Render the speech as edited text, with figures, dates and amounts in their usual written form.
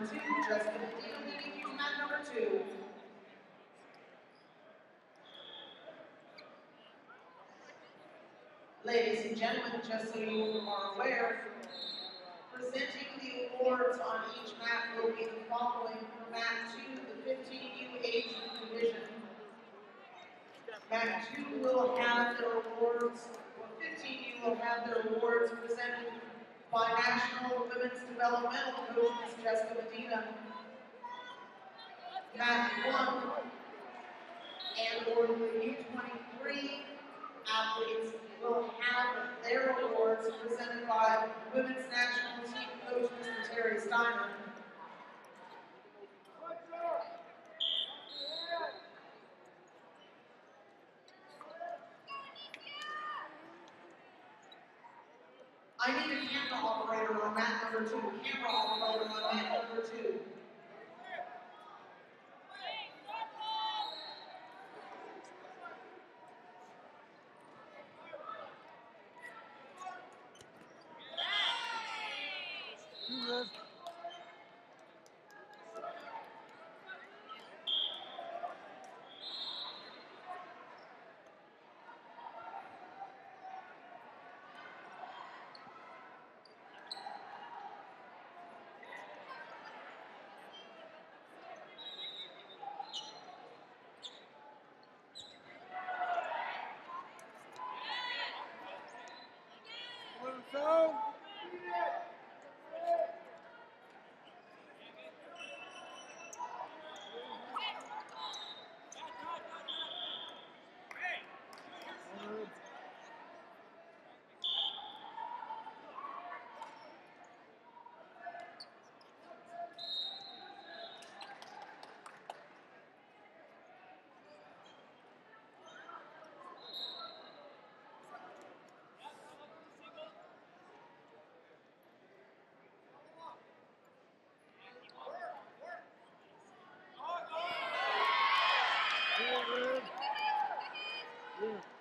number 2, Jessica Medina, leading you to mat number 2. Ladies and gentlemen, just so you are aware, presenting the awards on each mat will be the following. For mat 2, the 15U age division. Mat 2 will have their awards, or 15U will have their awards presented by National Women's Developmental Coach Ms. Jessica Medina. Mat 1 and or the U23 athletes will have their awards presented by Women's National Team Coach Mr. Terry Steiner. I need a camera operator on mat number 2. Camera operator on mat number 2. Yeah.